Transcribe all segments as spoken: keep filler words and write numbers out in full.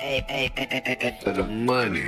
Hey, hey, hey, hey, hey, hey, for the money.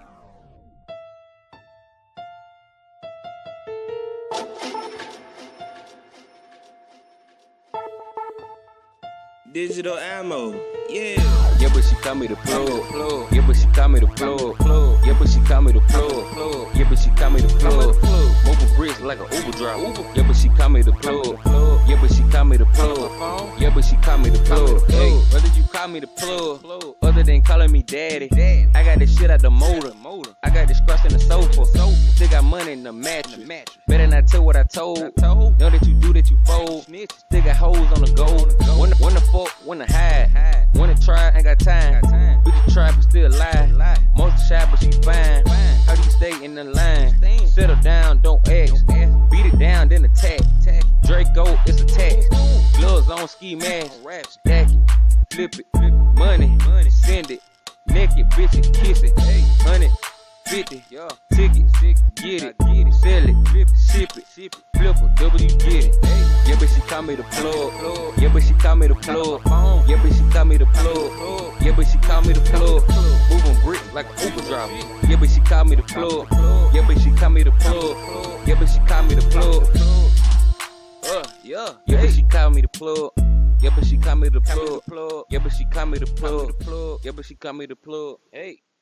Digital ammo, yeah. Yeah, but she call me the plug, plug. Yeah, but she call me the plug, plug. Yeah, but she call me the plug, plug. Yeah, but she call me the plug, plug. Moving bricks like an Uber driver. Uber. Yeah, but she call me the plug, plug. Yeah, but she call me the plug. Yeah, but she call me the plug. Hey, whether you call me the plug, other than calling me daddy, I got this shit out the motor. I got this scratch in the sofa. Still got money in the mattress. Better not tell what I told. Know that you do that you fold. Still got hoes on the go. Wanna, wanna fuck, wanna hide. Wanna try, ain't got time. Bitch try but still lie. Most shy but she fine. How do you stay in the line? Settle down, don't ask. Beat it down, then attack. Draco, it's a tax. Gloves on, ski mask. Stack it, flip it, money, send it. Naked, bitch, and kiss it. Hundred, fifty, ticket, get it, sell it, ship it, flip it, double you get it. Yeah, but she call me the plug. Yeah, but she call me the plug. Yeah, but she call me the plug. Yeah, but she call me the plug. Moving bricks like an Uber driver. Yeah, but she call me the plug. Yeah, but she call me the plug. Yeah, but she call me the plug. Uh, yeah. Yeah, but she call me the plug. Yeah, but she call me the plug. Yeah, but she call me the plug. Yeah, but she call me the plug. Hey.